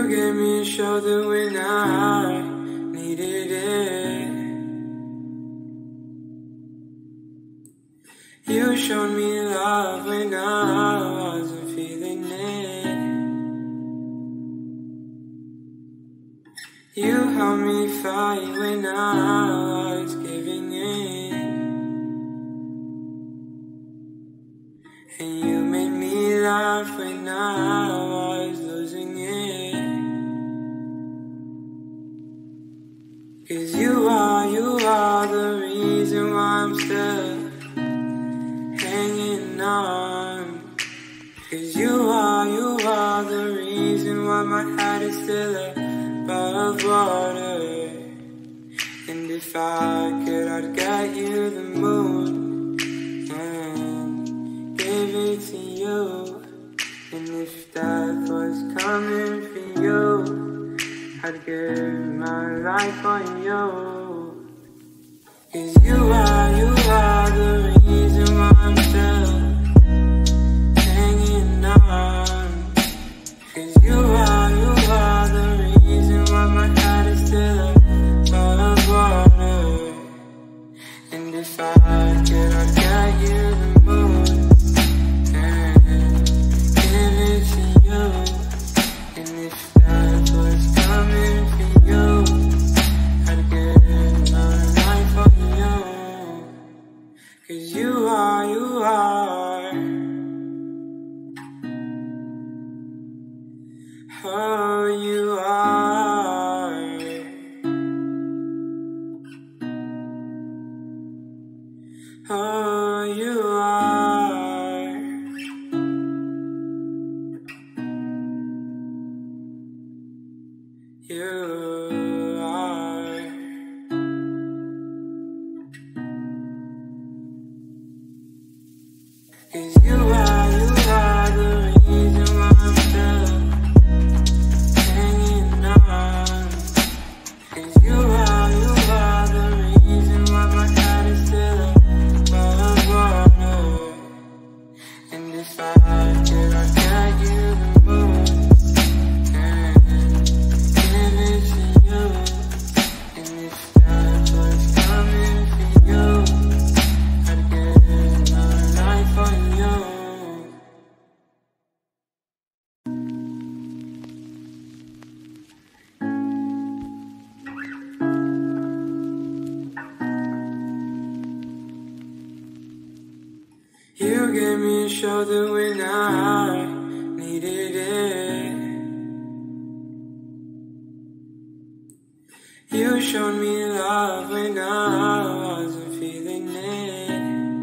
You gave me a shoulder when I needed it. You showed me love when I wasn't feeling it. You helped me fight when I was giving in. And you made me laugh when I was losing it. 'Cause you are the reason why I'm still hanging on. 'Cause you are the reason why my heart is still above water. And if I could, I'd get you the moon and give it to you. And if death was coming for you, I'd give my life on you. 'Cause you are the reason why I'm still hanging on. 'Cause you are the reason why my heart is still above water. And if I could, I'd get you the moon and give it to you. And if death was coming for you, I'd give my life on you. 'Cause you are. Oh, you are. Oh, you are. You are. 'Cause you are the reason why I'm still hanging on. 'Cause you are the reason why my heart is still above water. And if I could, I'd get you the moon and give it to you. And if that was coming for you, I'd give my life on you. You gave me a shoulder when I needed it. You showed me love when I wasn't feeling it.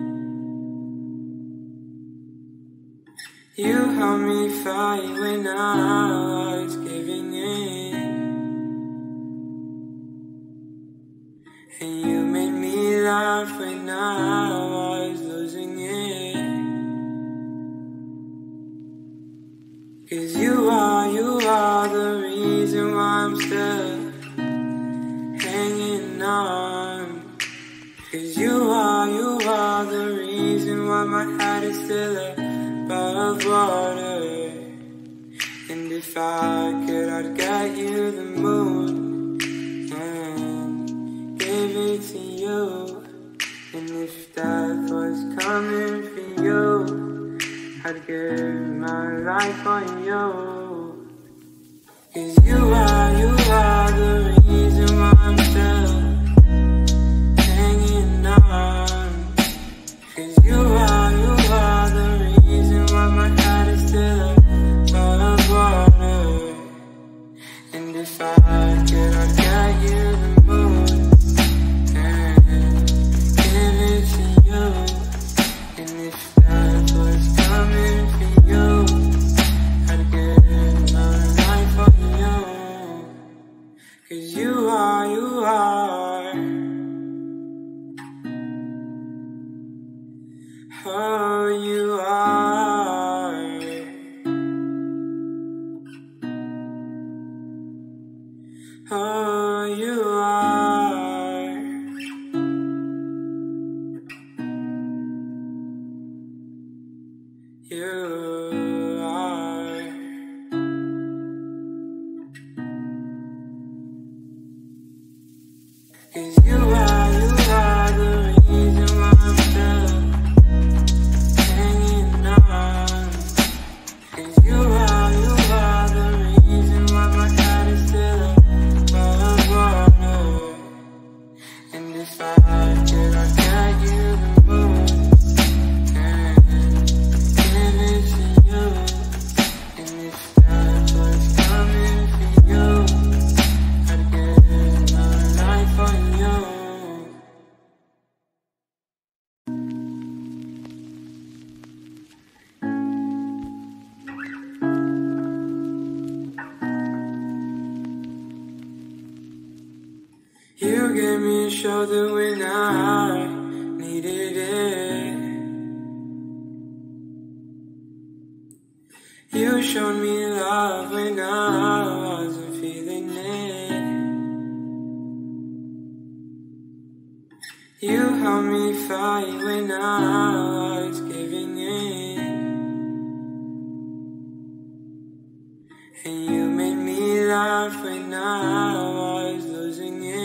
You helped me fight when I was giving in. And you made me laugh when I was losing it. 'Cause you are the reason why I'm still hanging on. 'Cause you are the reason why my heart is still above water. And if I could, I'd get you the moon and give it to you. And if death was coming for you, I'd give my life on you. 'Cause you are the reason why I'm still hanging on. 'Cause you are the reason why my heart is still above water. And if I could, I'd get you the moon and give it to you. And if that was coming for you, I'd give 'Cause you are the reason why I'm still hanging on. 'Cause you are the reason why my heart is still above water. And if I could, I'd get you the moon and give it to you. And if that was coming for you, I'd give my life for you. You gave me a shoulder when I needed it. You showed me love when I wasn't feeling it. You helped me fight when I was giving in. And you made me laugh when I was losing it.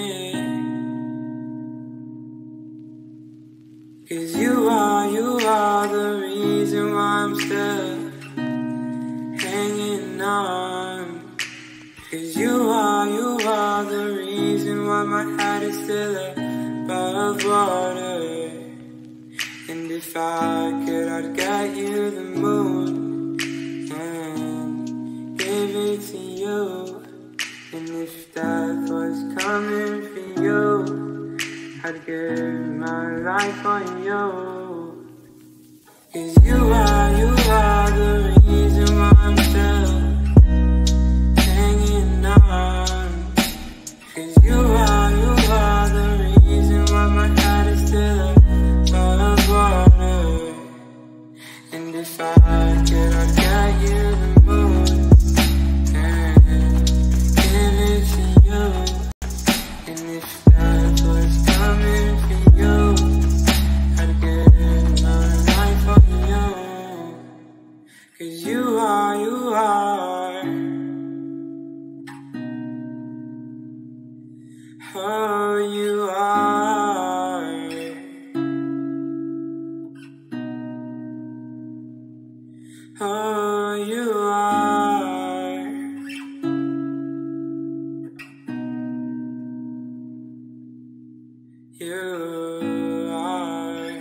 'Cause you are the reason why I'm still hanging on. 'Cause you are the reason why my heart is still above water. And if I could, I'd get you the moon and give it to you. And if death was coming for you, I'd give my life for you. 'Cause you are the reason why I'm still hanging on. 'Cause you are the reason why my heart is still above water. And if I could, I'd get you the moon and give it to you. And if that was coming for you, I'd give my life for you. 'Cause you are oh, you are. Oh, you are. You are.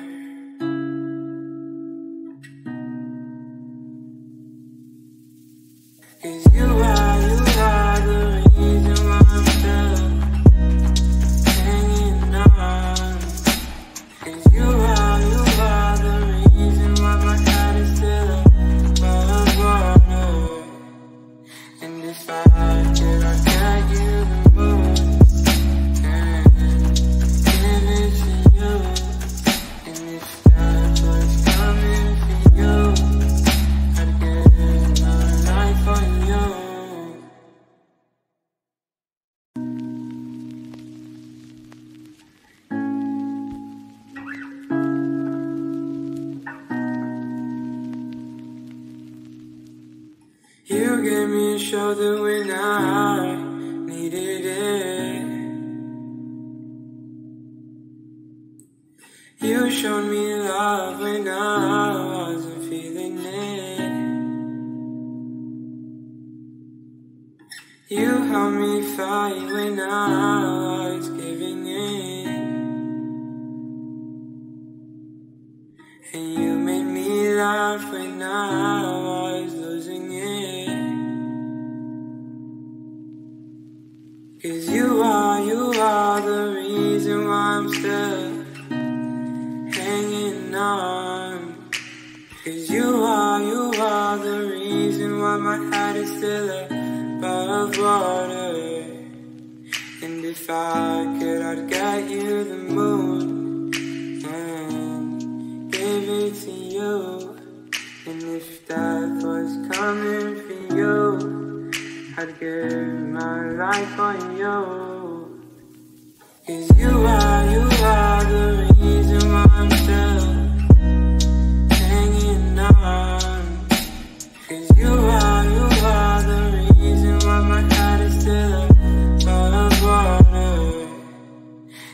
'Cause you are the reason why I'm still hanging on. 'Cause you are the reason why my heart is still above water. And if I could, I'd get you the moon and give it to you. And if that was coming for you, I'd give my life for you. You gave me a shoulder when I needed it. You showed me love when I wasn't feeling it. You helped me fight when I was giving in. And you made me laugh when I was losing it. 'Cause you are the reason why I'm still hanging on. 'Cause you are the reason why my heart is still above water. And if I could, I'd get you the moon and give it to you. And if death was coming for you, I'd give my life for you. 'Cause you are the reason why I'm still hanging on. 'Cause you are the reason why my heart is still above water.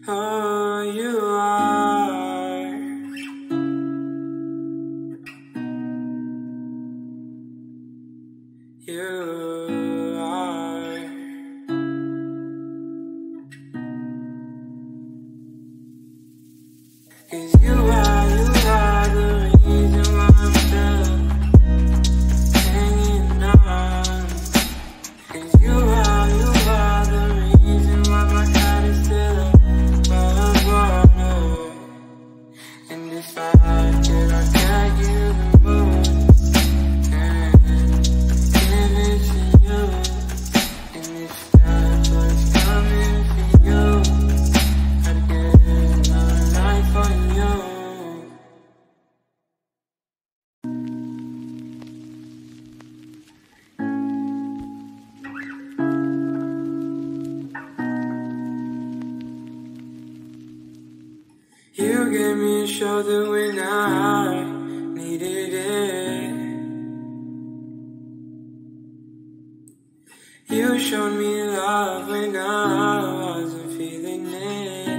Oh, you are. You are. 'Cause you are the reason why I'm still hanging on. 'Cause you are the reason why my heart is still above water. And if I could, I'd get you the moon and give it to you. And if that was coming for you, I'd give my life for you. You gave me a shoulder when I needed it. You showed me love when I wasn't feeling it.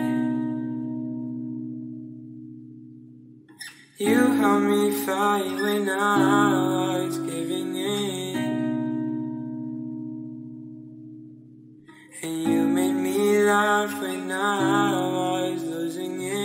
You helped me fight when I was giving in. And you made me laugh when I was losing it.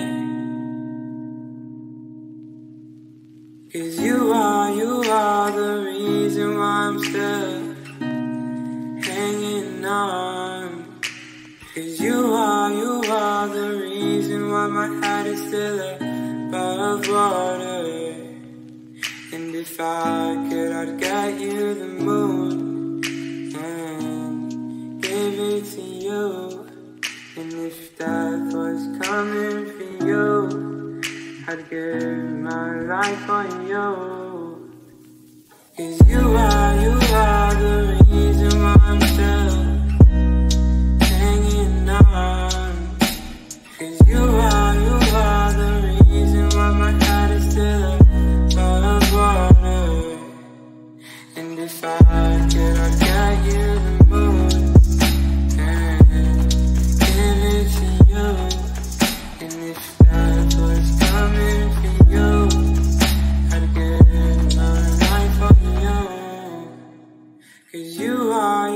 'Cause you are the reason why I'm still hanging on. 'Cause you are the reason why my heart is still above water. And if I could, I'd get you the moon and give it to you. And if death was coming for you, I'd give my life for you. 'Cause you are the reason why I'm still hanging on. 'Cause you are the reason why my heart is still above water. And if I could, I'd get you the moon and give it to you. And if that was coming for you, I'd give my life for you. 'Cause you are.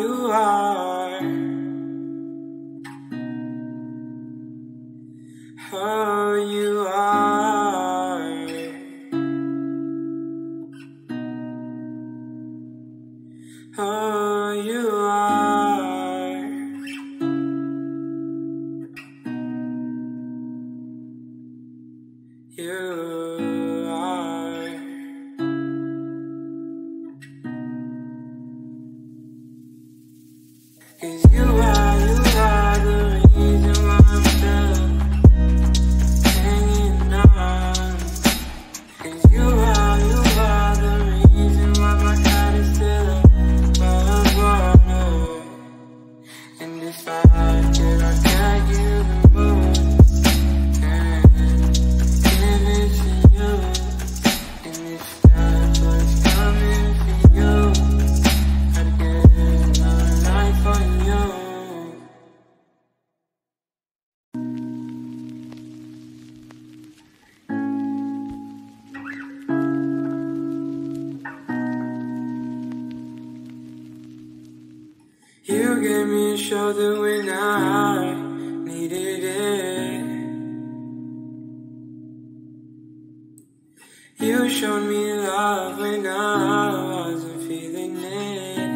Oh, you are. Oh, you are. You are. 'Cause you are the reason why I'm still hanging on. 'Cause you are the reason why my heart is still above water. And if I could, I'd get you the moon and give it to you. And if that was coming for you, I'd give my life for you. You gave me a shoulder when I needed it. You showed me love when I wasn't feeling it.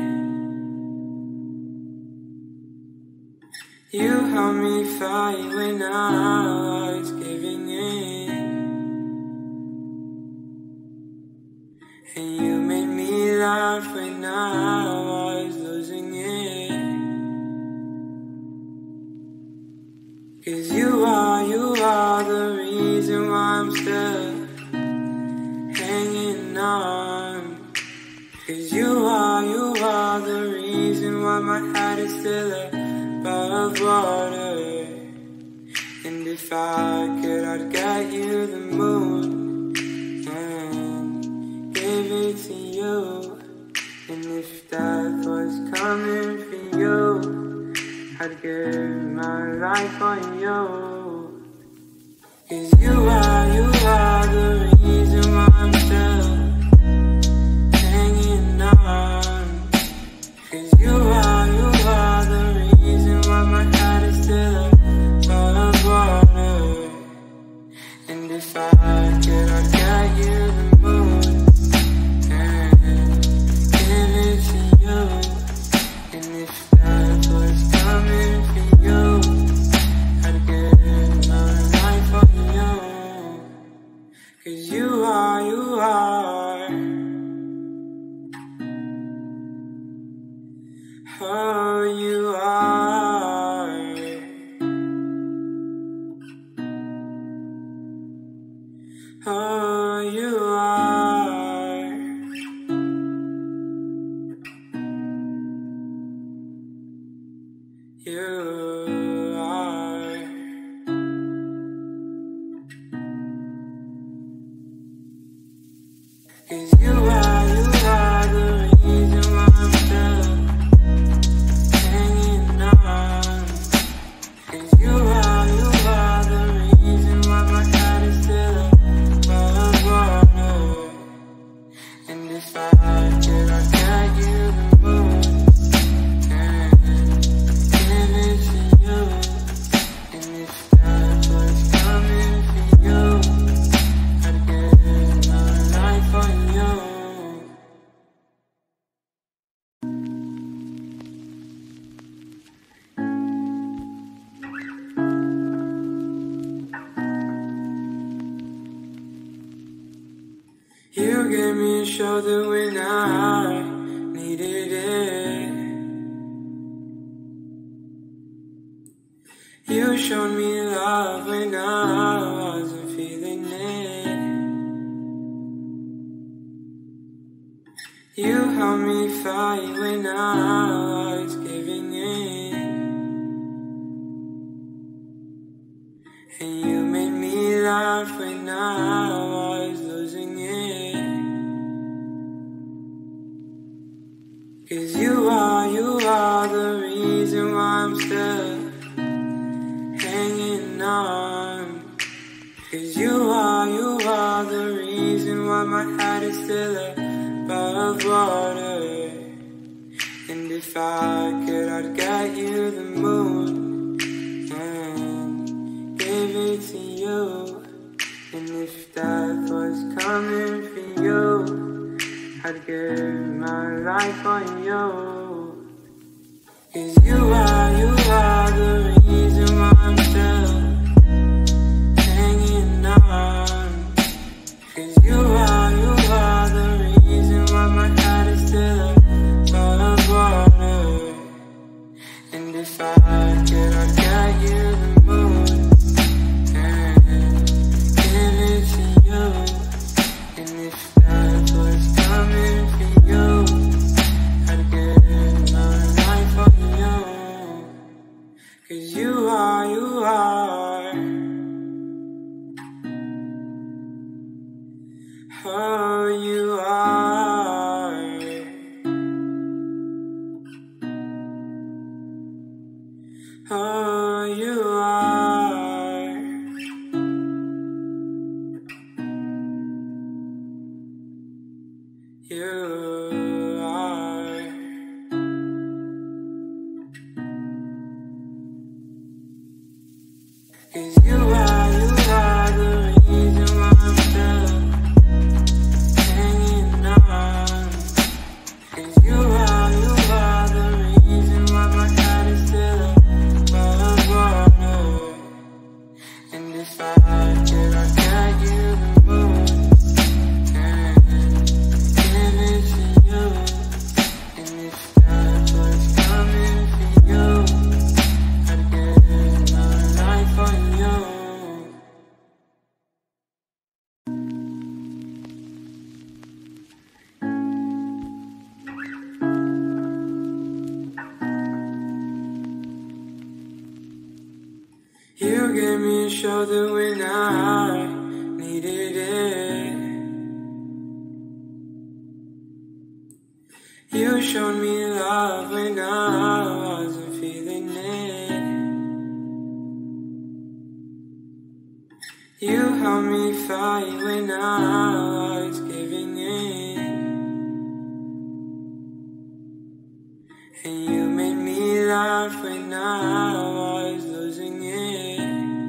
You helped me fight when I was giving in. And you made me laugh when I was losing it. 'Cause you are the reason why I'm still hanging on. 'Cause you are the reason why my heart is still above water. And if I could, I'd get you the moon and give it to you. And if death was coming for you, I'd give my life for you. 'Cause you are the reason why I'm still hanging on. 'Cause you are the reason why my heart is still above water. And if I could, I'd get you the moon and give it to you. And if that was coming for you, I'd give my life for you. 'Cause you are oh, you are. Oh, you are. You are. 'Cause you are the reason why I'm still hanging on. 'Cause you are the reason why my heart is still above water. And if I could, I'd get you the moon and give it to you. And if that was coming for you, I'd give my life for you. You gave me a shoulder when I needed it. You showed me love when I wasn't feeling it. You helped me fight when I was giving in. And you made me laugh when I was losing it. 'Cause you are the reason why I'm still hanging on. 'Cause you are the reason why my heart is still above water. And if I could, I'd get you the moon and give it to you. And if that was coming for you, I'd give my life for you. 'Cause you are the reason why I'm still hanging on. 'Cause you are the reason why my heart is still above water. And if I could, I'd get you the moon and give it to you. And if that was coming for you, I'd give my life for you. 'Cause you are oh, you are. Oh, you are. You are. 'Cause you are the reason why I'm still hanging on. 'Cause you are the reason why my heart is still above water. And if I could, I'd get you the moon and give it to you. And if that was coming for you, I'd give my life for you. You gave me a shoulder when I needed it. You showed me love when I wasn't feeling it. helped me fight when I was giving in, and you made me laugh when I was losing it.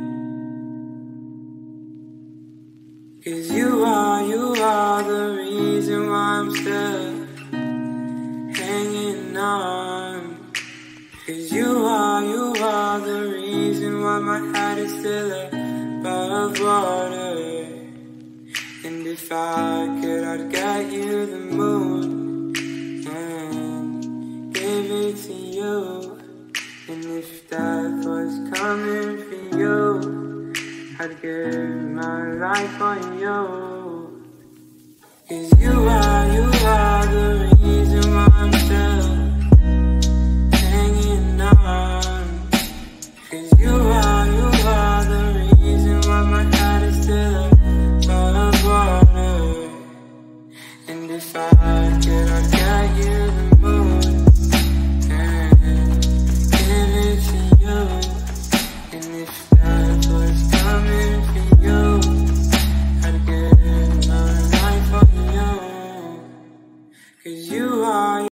'Cause you are the reason why I'm still hanging on. 'Cause you are the reason why my heart is still above water. And if I could, I'd get you the moon and give it to you. And if death was coming for you, I'd give my life on you. 'Cause you are the reason why I'm still hanging on. 'Cause you are the reason why my heart is still above water. And if I could, I'd get you the moon and give it to you. And if that was coming for you, I'd give my life on you. 'Cause you are.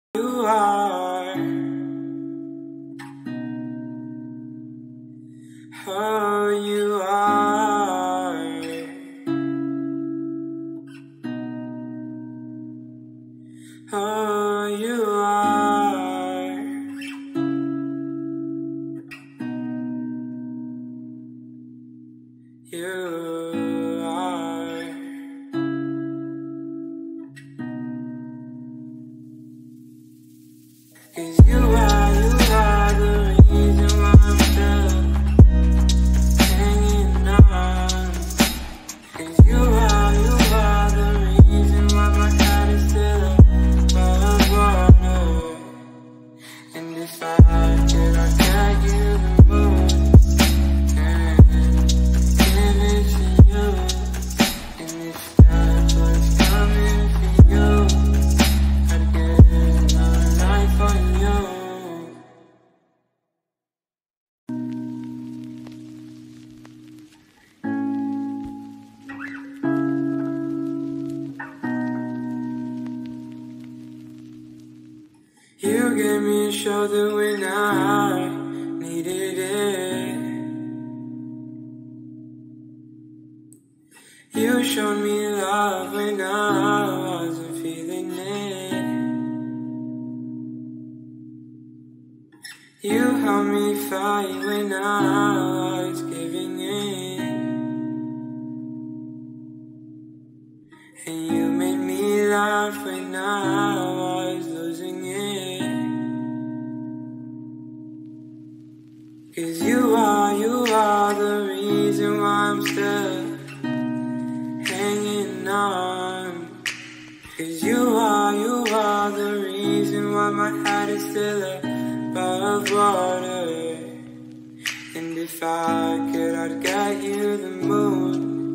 Oh, you are. Oh, you are. You are. 'Cause you are the reason why I'm still hanging on. 'Cause you are the reason why my heart is still above water. And if I could, I'd get you the moon and give it to you. And if that was coming for you, I'd give my life on you. You gave me a shoulder when I needed it. You showed me love when I wasn't feeling it. You helped me fight when I was giving in, and you made me laugh when I was losing it. 'Cause you are the reason why I'm still hanging on. 'Cause you are the reason why my heart is still above water. And if I could, I'd get you the moon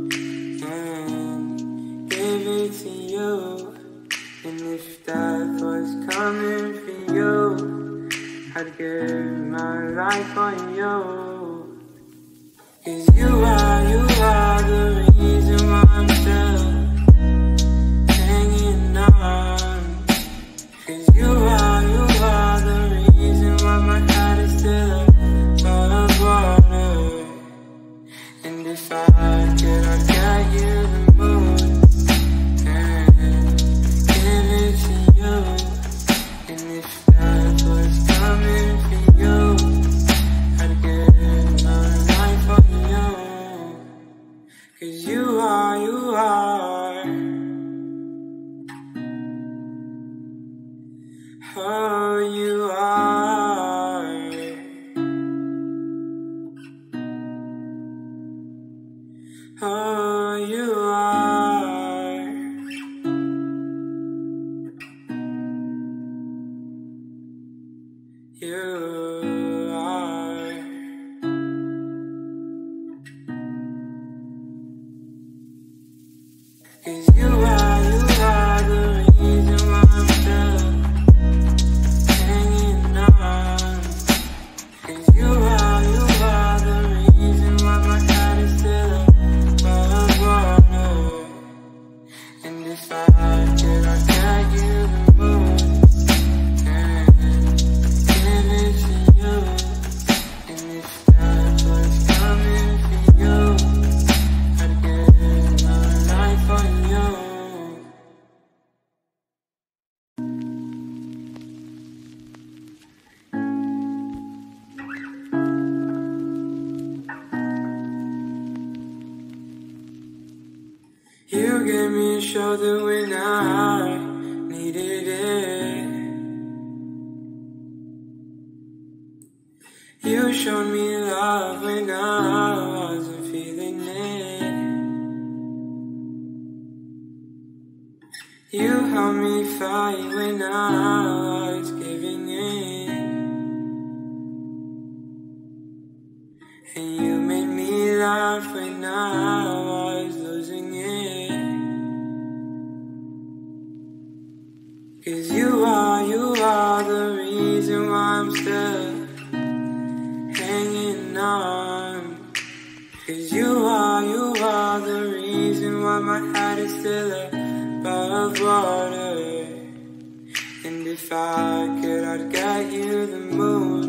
and give it to you. And if death was coming for you, I'd give my life on you. 'Cause you are the reason why I'm still hanging on. 'Cause you are the reason why my heart is still above water. And if I could, I'd get you the moon and give it to you. And if that was coming for you, I'd give my life on you. shoulder when I needed it. You showed me love when I wasn't feeling it. You helped me fight when I was giving in. And you made me laugh when I was losing it. 'Cause you are the reason why I'm still hanging on. 'Cause you are the reason why my head is still above water. And if I could, I'd get you the moon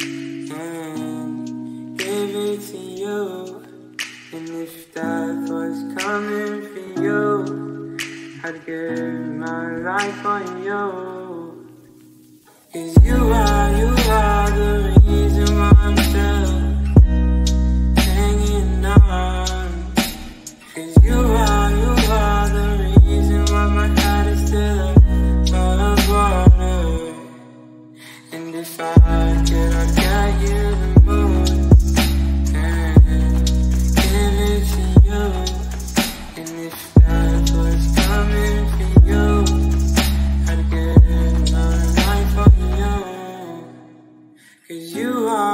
and give it to you. And if death was coming for you, I'd give my life on you. 'Cause you are the reason why I'm still hanging on. 'Cause you are the reason why my head is still above water. And if I could, I'd get you the moon and give it to you. And if that was coming for you, I'd give my life on you. 'Cause you are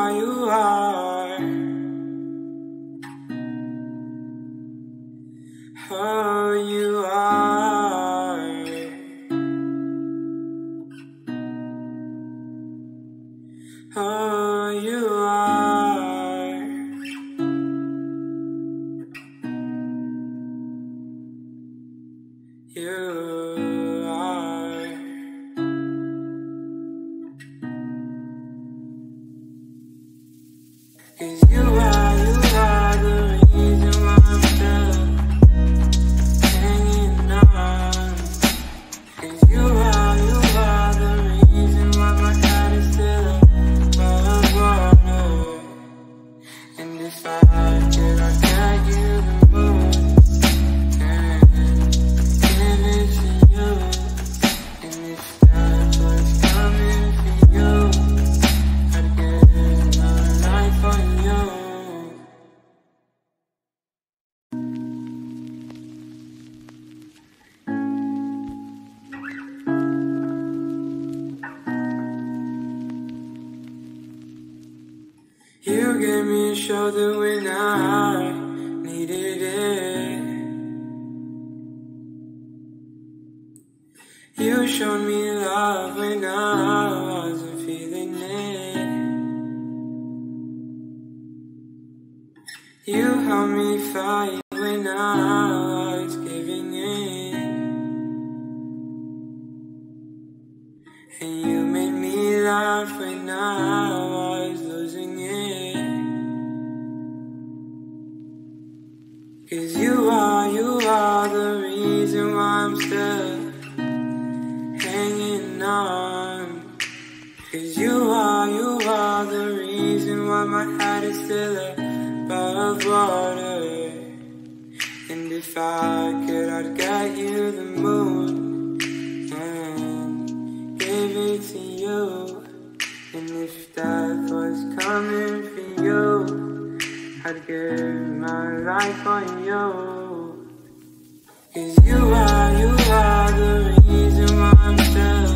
oh, you are. Oh, you are. You are. 'Cause you are the reason why I'm still hanging on. 'Cause you are the reason why my head is still above water. And if I could, I'd get you the moon and give it to you. And if that was coming for you, I'd give my life on you. You gave me a shoulder when I needed it. You showed me love when I wasn't feeling it. You helped me fight when I was giving in. And you made me laugh when I was losing it. 'Cause you are the reason why I'm still hanging on. 'Cause you are the reason why my head is still above water. And if I could, I'd get you the moon and give it to you. And if death was coming for you, I'd give my life on you. 'Cause you are the reason why I'm still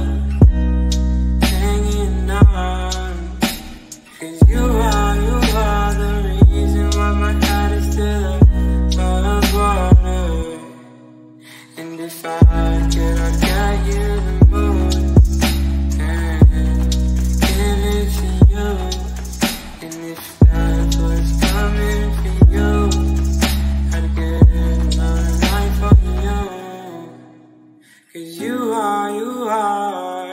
hanging on. 'Cause you are the reason why my head is still above water. And if I could, I'd get you the moon and give it to you. And if that was coming for you, I'd give my life on you. 'Cause you are.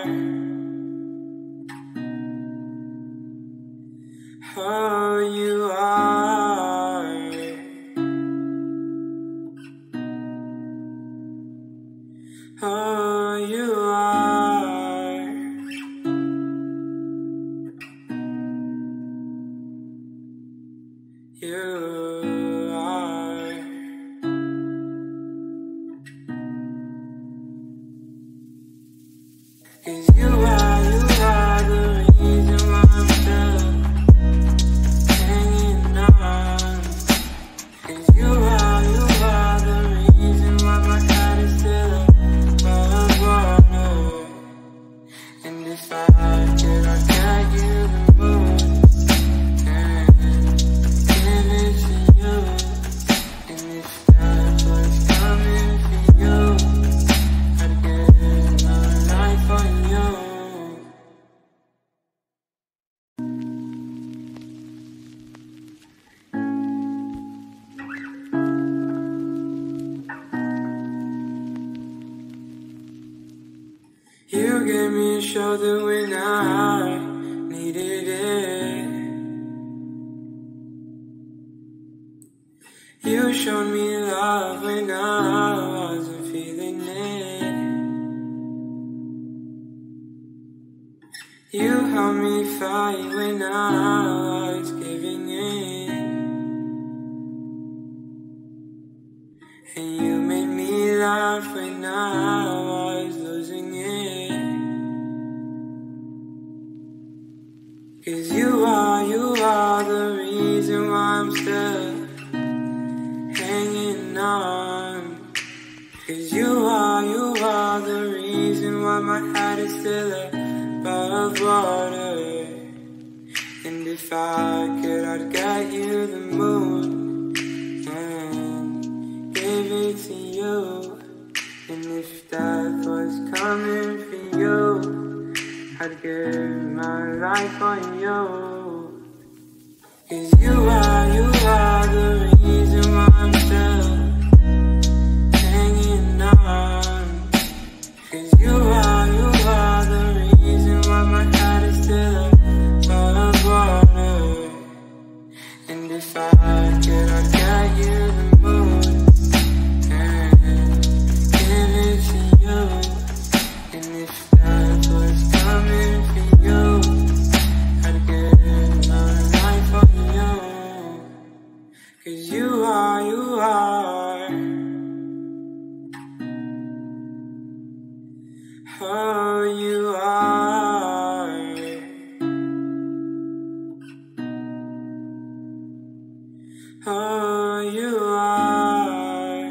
Oh, you are. Oh, you are. You are. me a shoulder when I needed it. You showed me love when I wasn't feeling it. You helped me fight when I was giving in. And you made me laugh when I was losing it. 'Cause you are the reason why I'm still hanging on. 'Cause you are the reason why my head is still above water. And if I could, I'd get you the moon and give it to you. And if death was coming for you, I'd give my life on you. 'Cause you are the reason why I'm still hanging on. 'Cause you are the reason why my head is still above water. And if I could, I'd get you the moon and give it to you. And if that was coming for you, I'd give my life on you. 'Cause you are oh, you are. Oh, you are.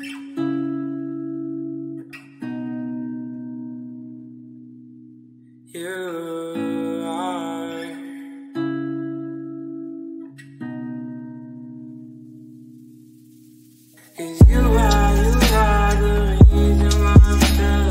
You are. 'Cause you are the reason why I'm still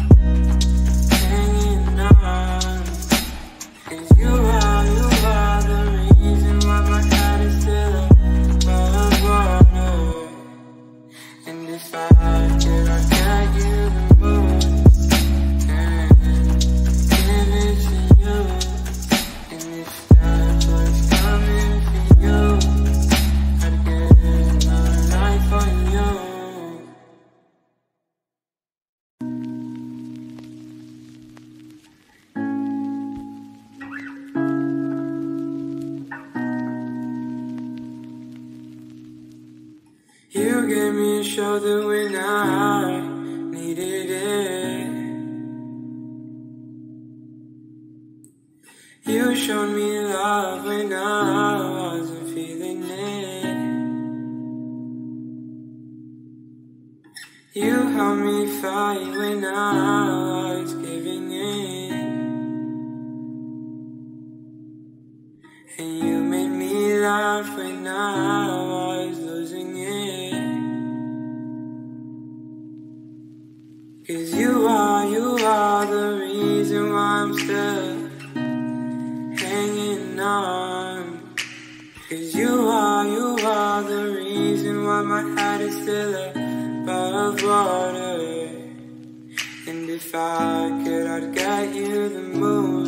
hanging on. 'Cause you are the reason why my head is still above water. And if I could, I'd get you the moon and give it to you. And if that was coming for you, I'd give my life on you. You gave me a shoulder when I needed it. You showed me love when I wasn't feeling it. You helped me fight when I was giving in. And you made me laugh when I was losing it. 'Cause you are the reason why I'm still hanging on. 'Cause you are the reason why my head is still above water. And if I could, I'd get you the moon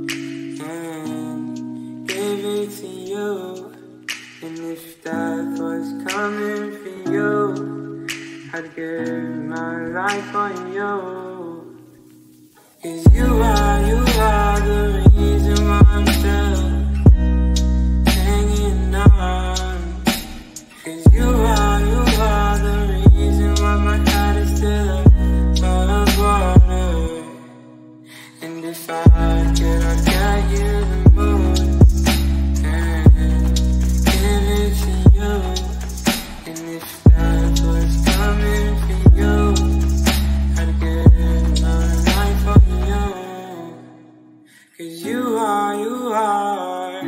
and give it to you. And if death was coming for you, I'd give my life on you. 'Cause you are the reason why I'm still hanging on. 'Cause you are the reason why my head is still above water. And if I could, I'd get you the moon and give it to you. And if that was coming for you, I'd give my life on you. 'Cause you are.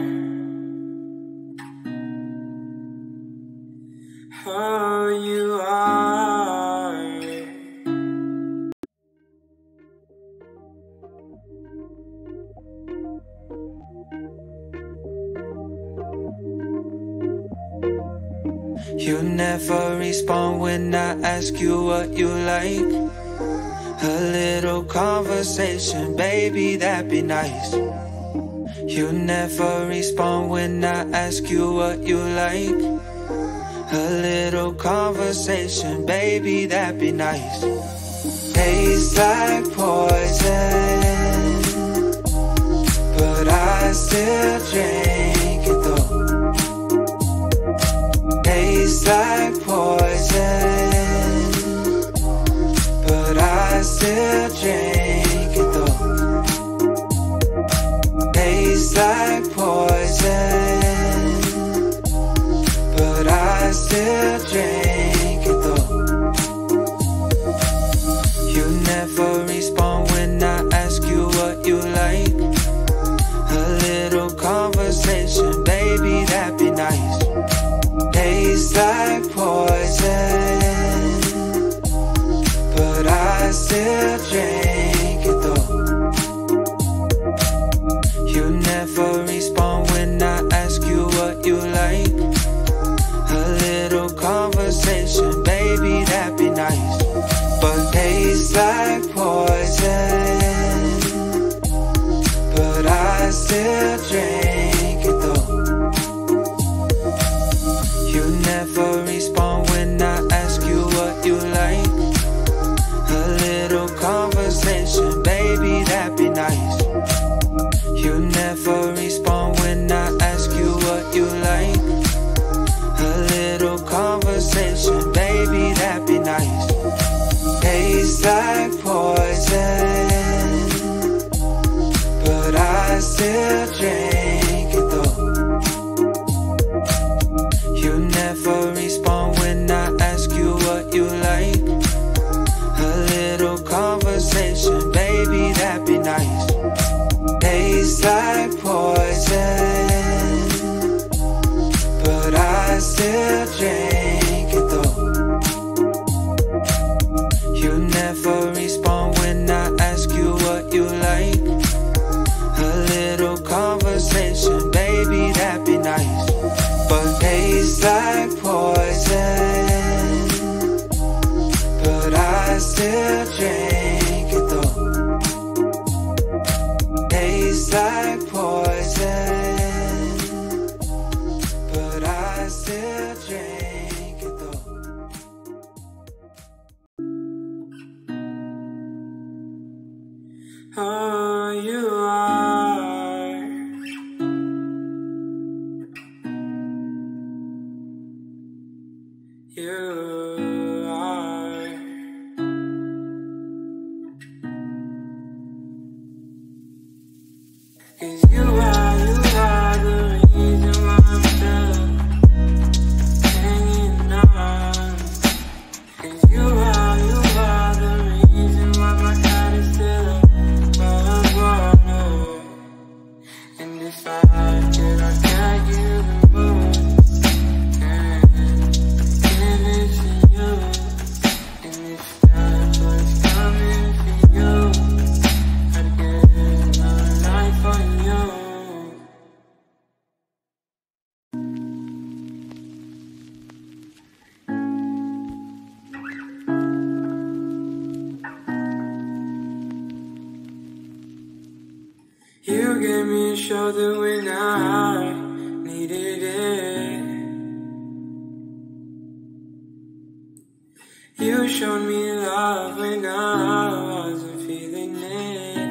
Oh, you are. You never respond when I ask you what you like. A little conversation, baby, that'd be nice. You never respond when I ask you what you like. A little conversation, baby, that'd be nice. Tastes like poison, but I still drink it though. Tastes like poison, but I still drink it though. Tastes like poison, but I still drink it though. You never respond when I ask you what you like. A little conversation, baby, that'd be nice. Tastes like poison, but I still drink it though. You never respond when I ask you what you like. A little conversation, baby, that'd be nice. But tastes like poison, but I still drink it though. You never respond when I ask you what you like. A little conversation, baby, that'd be nice. You never respond when I ask you what you like. A little conversation, baby, that'd be nice. Tastes like poison, but I still drink it though. You never respond when I ask you what you like. A little conversation, baby, that'd be nice. Tastes like poison, but I still drink it though. You never respond when I ask you what you like. A little conversation, baby, that'd be nice. But tastes like poison, but I still drink it though. Tastes like poison, but I still drink it though. Oh, you are. You are. 'Cause you are the reason why I'm still hanging on. 'Cause you are the reason why my heart is still above water. And if I could, I'd get you the moon and give it to you. And if that was coming for you, I'd give my life for you. You gave me a shoulder when I needed it. You showed me love when I wasn't feeling it.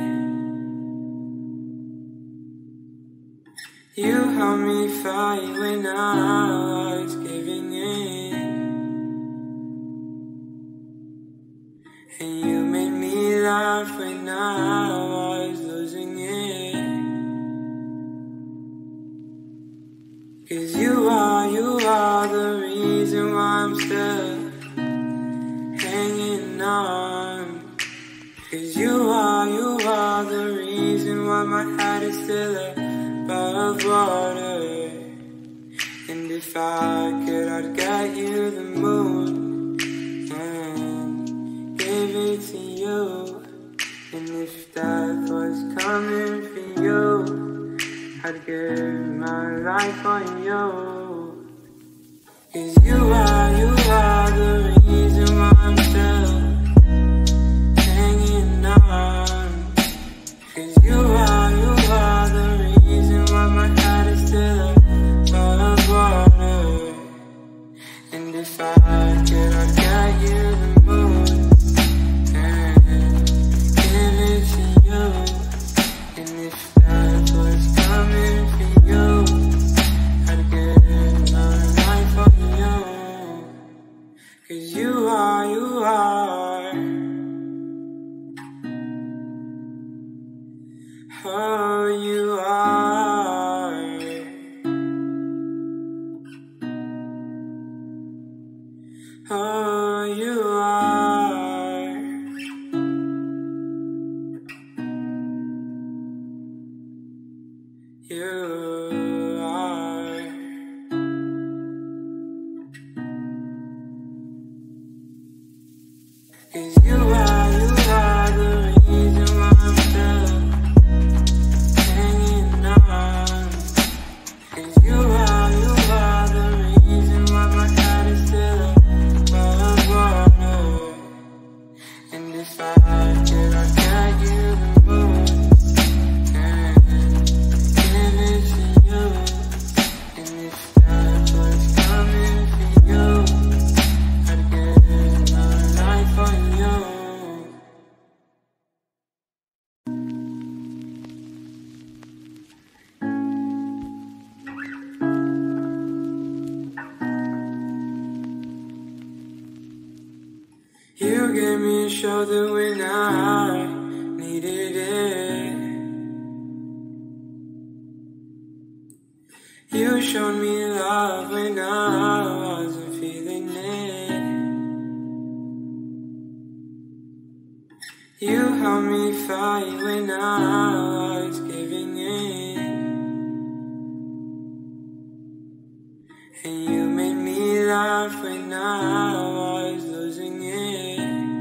You helped me fight when I was giving in. And you made me laugh when I was losing it. 'Cause you are the reason why I'm still hanging on. 'Cause you are the reason why my heart is still above water. And if I could, I'd get you the moon and give it to you. And if death was coming for you, I'd give my life on you. 'Cause you are the reason why I'm still hanging Oh, you are. You are. 'Cause you are the reason why I'm still hanging on. 'Cause you are the reason why my heart is still above water. And if I could, I'd get you the moon and give it to you. And if that was coming for you, I'd give my life for you. You gave me a shoulder when I needed it. You showed me love when I wasn't feeling it. You helped me fight when I was giving in. And you made me laugh when I was losing it.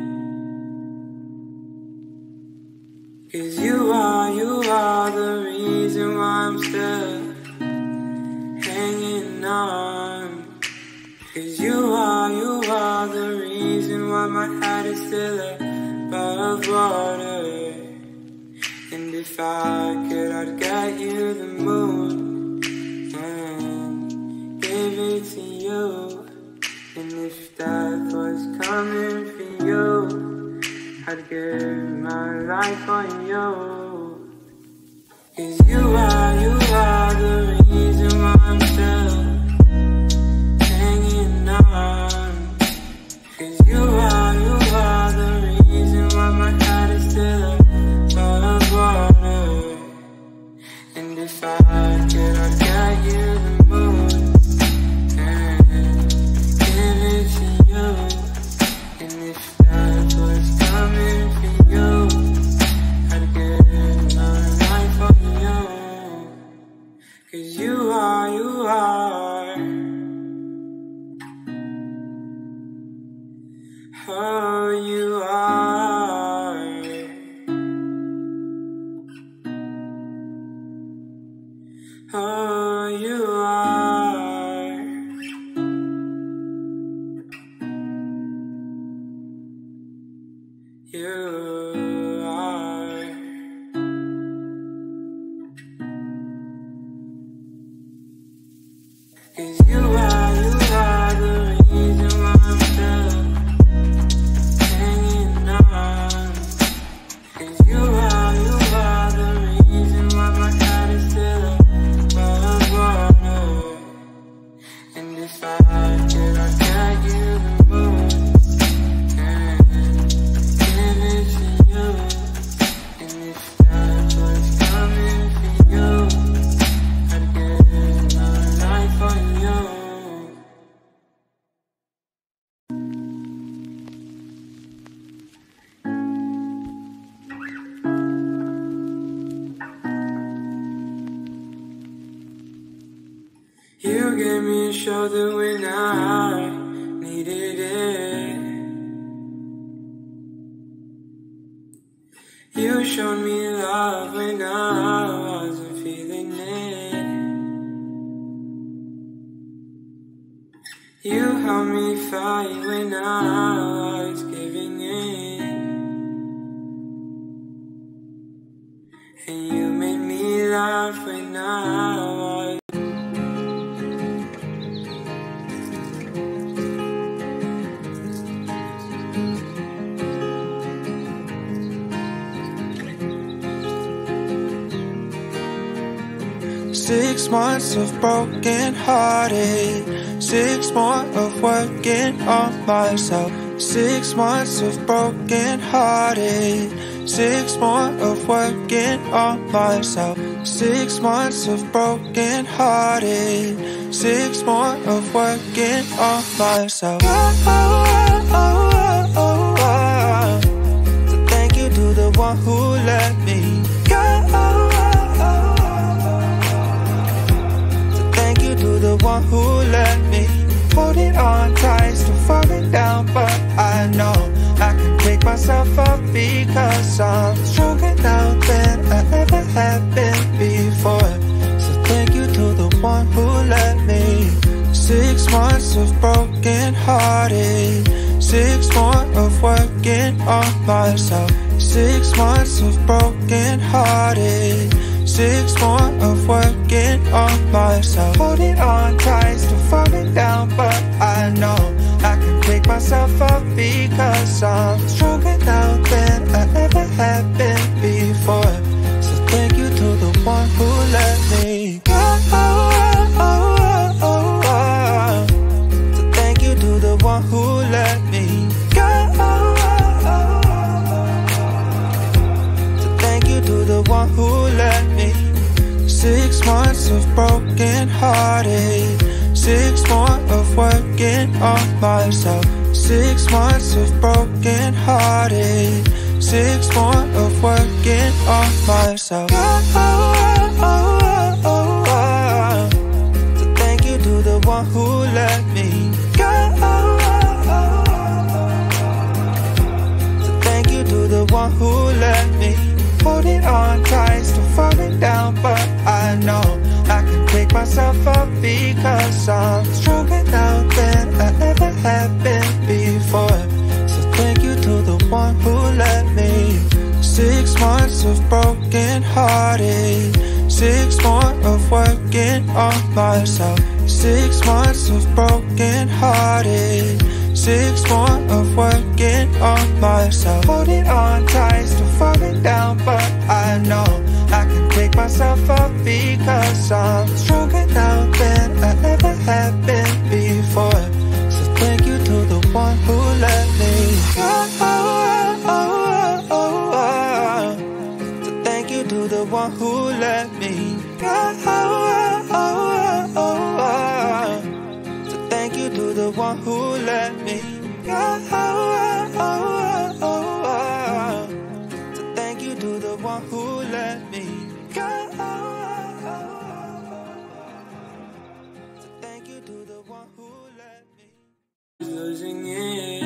'Cause you are the reason why I'm still hanging on. 'Cause you are the reason why my heart is still above water. And if I could, I'd get you the moon and give it to you. And if death was coming for you, I'd give my life on you. 'Cause you are the reason why I'm still hanging on. 'Cause you are the reason why my heart is still above water. And if I could, I'd get you the moon and give it to you. And if that was coming for you, I'd give my life for you. 'Cause you are. Oh, you are. Oh, you are. You are. 'Cause you are the reason why I'm still hanging on. 'Cause you are the reason why my heart is still above water. And if I could, I'd get you the moon and give it to you. And if that was coming for you, I'd give my life for you. You gave me a shoulder when I needed it. You showed me love when I wasn't feeling it. You helped me fight when I was giving in. And you made me laugh when I was. Six months of broken hearted, 6 more of working on myself. 6 months of broken hearted, 6 more of working on myself. 6 months of broken hearted, 6 more of working on myself. So thank you to the one who let me go. So thank you to the one who let me holding on tight, still falling down, but I know I can pick myself up because I'm stronger now than I ever have been before. So thank you to the one who let me. 6 months of broken hearted, 6 more of working on myself. 6 months of broken hearted, 6 more of working on myself. Holding on tight, still falling down, but I know I can pick myself up because I'm stronger now than I ever have been before. So thank you to the one who let me go. So thank you to the one who let me go. So thank you to the one who let me. 6 months of broken hearted, 6 more of working on myself. 6 months of broken hearted, 6 more of working on myself. So thank you to the one who let me go. So thank you to the one who let me. Holding on tight, still falling down, but I know I can pick myself up because I'm stronger now than I ever have been before. So thank you to the one who let me. 6 months of broken hearted, 6 more of working on myself. 6 months of broken hearted, 6 more of working on myself. Holding on tight, still falling down, but I know I can pick myself up because I'm stronger now than I ever have been before. So thank you to the one who let me go. So thank you to the one who let me go. So thank you to the one who let me go. So thank you to the one who let me go. So thank you to the one who let me. Losing it,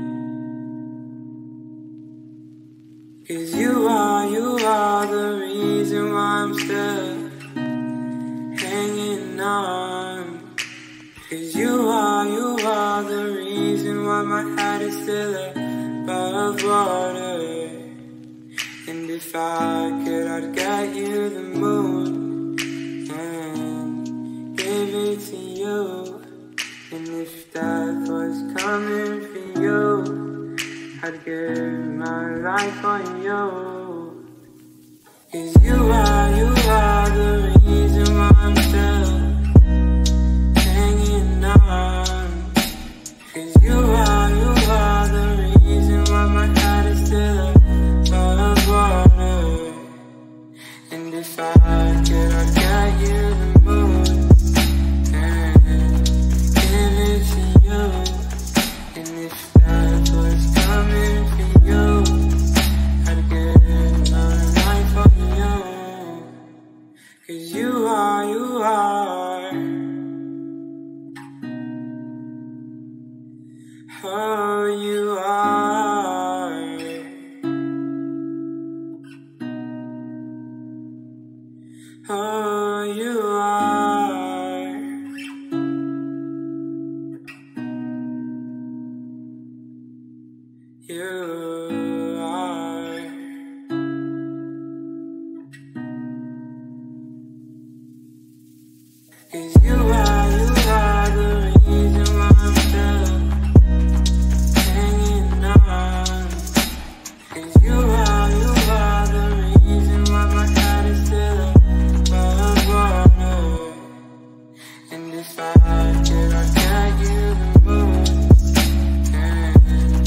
'cause you are the reason why I'm still hanging on. 'Cause you are the reason why my head is still above water. And if I could, I'd get you the moon and give it to you. And if death was coming for you, I'd give my life on you. 'Cause you are the reason why I'm still hanging on. 'Cause you are the reason why my head is still above water. And if I could, I'd get you the moon and give it to you. And if that was coming for you, I'd give my life on you. 'Cause you are. Oh, you are. Oh, you are. You are. 'Cause you are the reason why I'm still hanging on. 'Cause you are the reason why my head is still above water. And if I could, I'd get you the moon and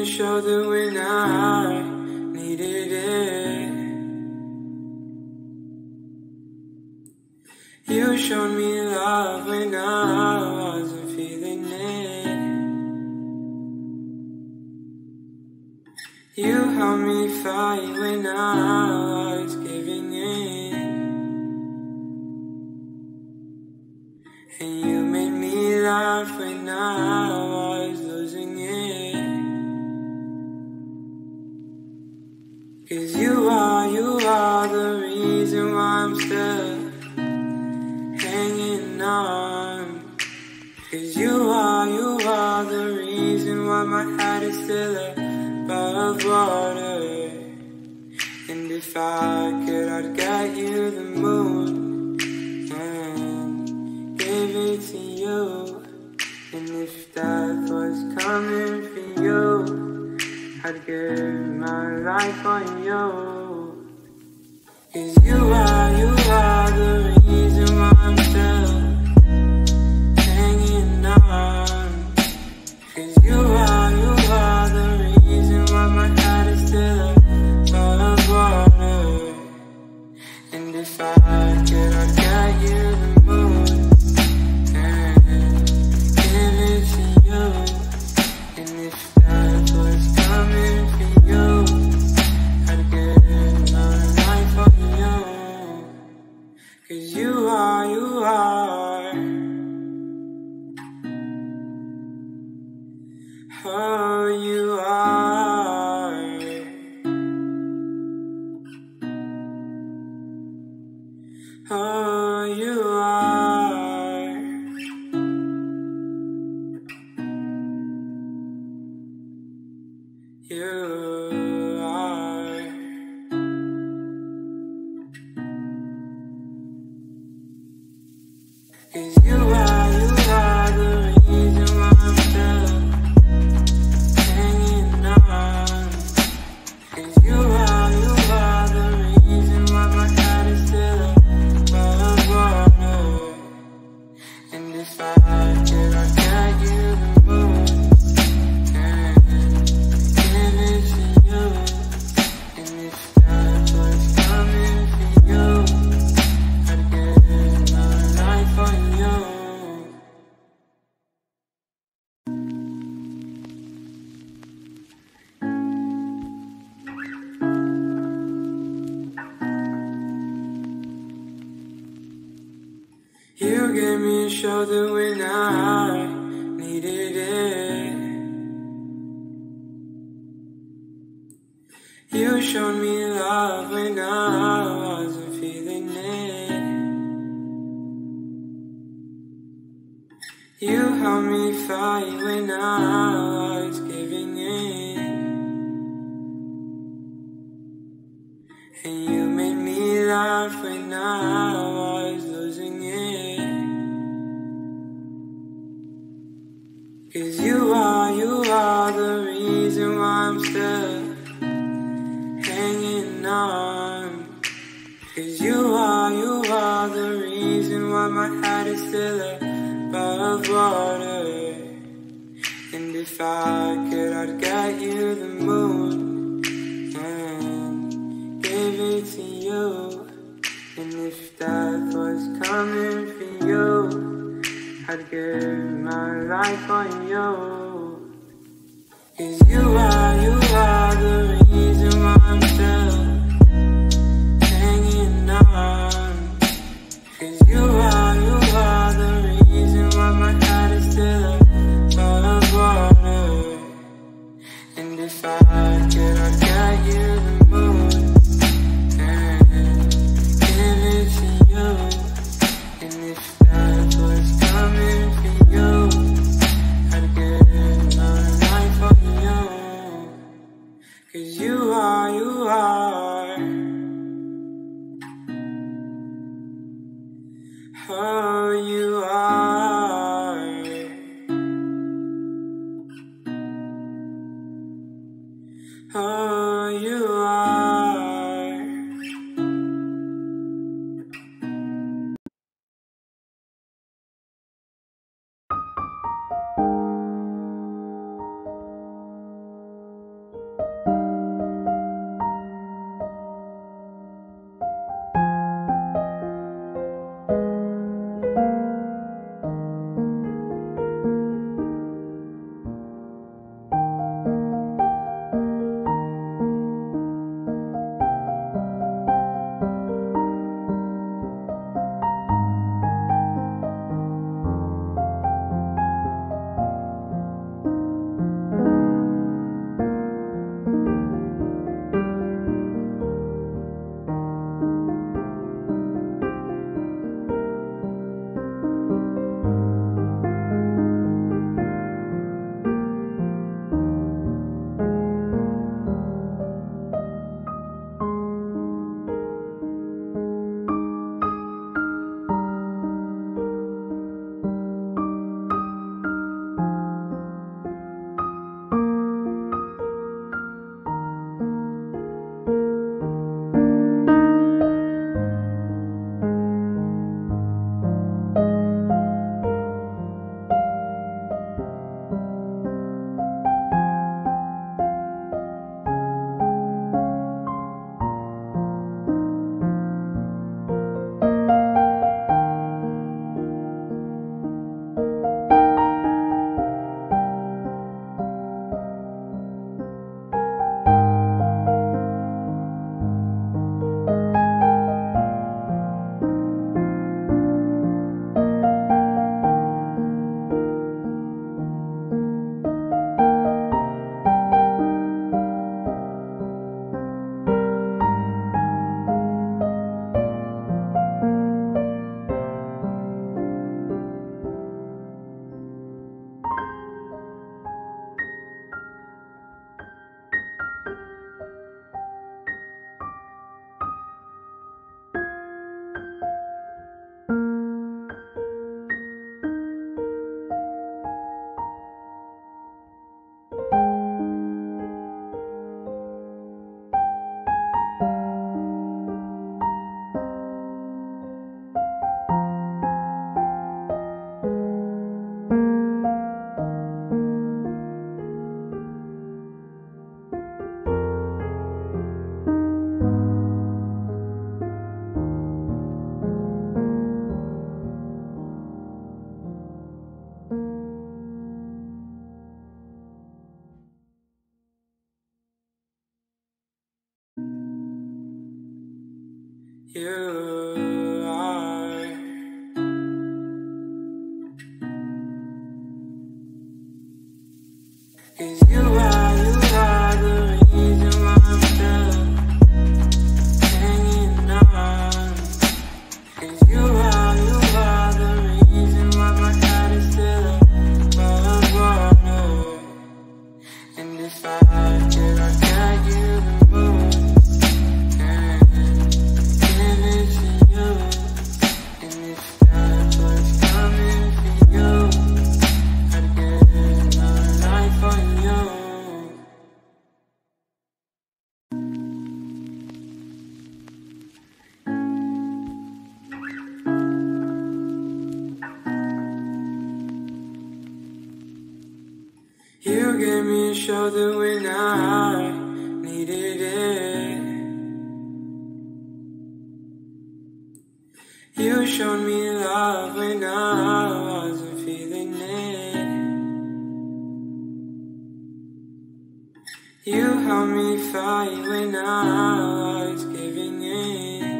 a shoulder when I needed it. You showed me love when I wasn't feeling it. You helped me fight when I was giving in. And you made me laugh when I was losing it. 'Cause you are the reason why I'm still hanging on. 'Cause you are the reason why my head is still above water. And if I could, I'd get you the moon and give it to you. And if death was coming for you, I'd give my life on you. 'Cause you are the reason why I'm still hanging on. 'Cause you are the reason why my head is still above water. And if I could, I'd get you the moon and give it to you. And if death was coming for you, I'd give my life for you. 'Cause you are oh, you are. Oh, you are. You are. 'Cause you are the reason why I'm still hanging on. 'Cause you are the reason why my head is still above water. And if I could, I'd get you the moon and give it to you. And if that was coming for you, I'd give my life for you. You gave me a shoulder when I needed it. You showed me love when I wasn't feeling it. You helped me fight when I was giving in. And you made me laugh when I was losing it. 'Cause you are the reason why I'm still hanging on. 'Cause you are the reason why my head is still above water. And if I could, I'd get you the moon and give it to you. And if death was coming for you, I'd give my life on you. 'Cause you are the reason why I'm still hanging on. 'Cause you are the reason why my head is still above water. And if I could, I'd get you the moon and give it to you. And if that was coming for you, I'd give You are. 'Cause you are the reason why I'm still hanging on. 'Cause you are the reason why my heart is still above water. And if I could, I'd get you the moon and give it to you. And if that was coming for you, I'd give my life for you. You gave me a shoulder when I needed it. You showed me love when I wasn't feeling it. You helped me fight when I was giving in.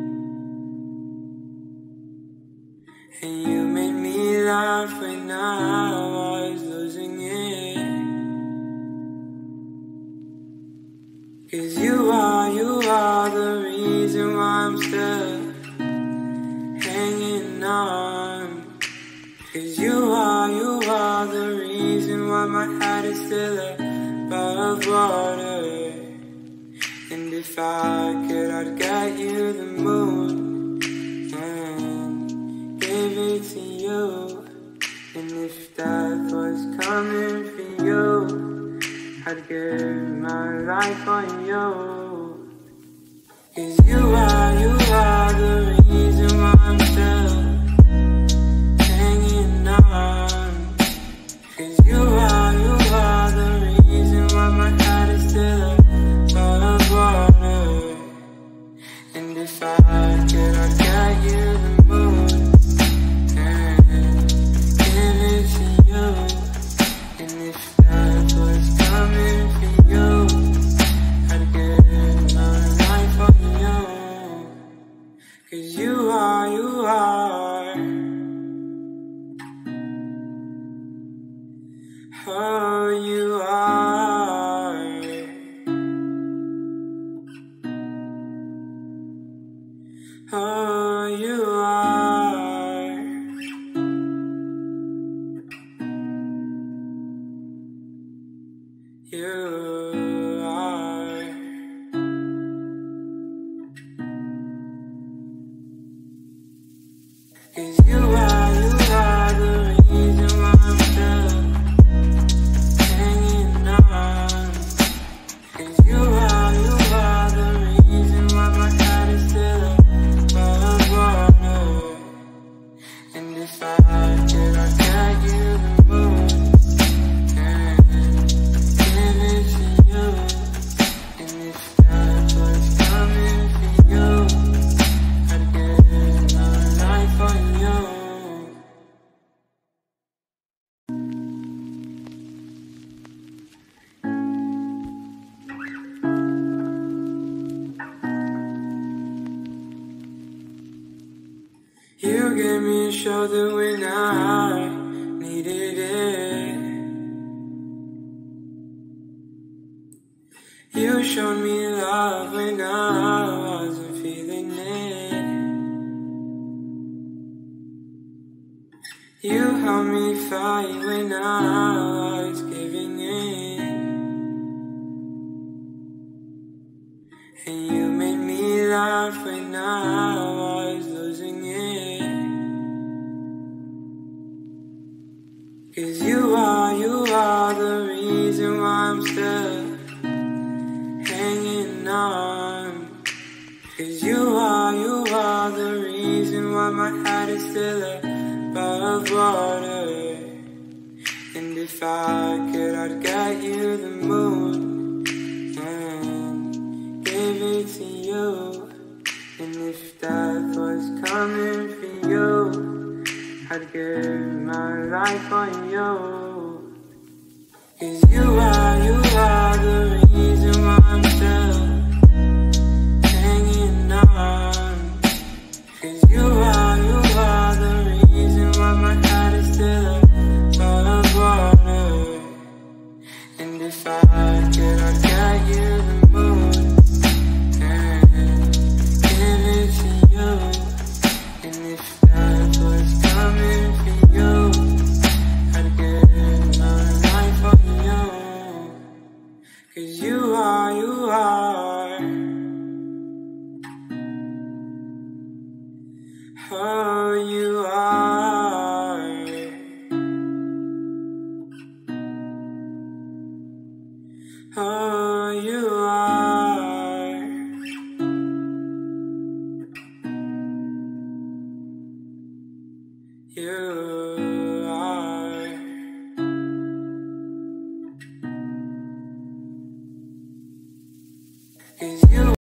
And you made me laugh when I was losing it. 'Cause you are the reason why I'm still hanging on. 'Cause you are the reason why my heart is still above water. And if I could, I'd get you the moon and give it to you. And if death was coming for you, I'd give my life on you. 'Cause you are the reason why I'm still hanging on. 'Cause you are the reason why my heart is still above water. And if I could, I'd get you the moon and give it to you. And if that was coming for you, I'd give my life for you. 'Cause you are. Oh, you are. Oh, you are. You are. 'Cause you are the reason why I'm still hanging on. 'Cause you are the reason why my heart is still above water. And if I could, I'd get you the moon and give it to you. And if that was coming for you, I'd give my life for you. You gave me a shoulder when I needed it. You showed me love when I wasn't feeling it. You helped me fight when I was giving in. And you made me laugh when I was losing it. 'Cause you are the reason why I'm still hanging on. 'Cause you are the reason why my heart is still above water. And if I could, I'd get you the moon and give it to you. And if death was coming for you, I'd give my life on you. 'Cause you are the reason why I'm still hanging on. you.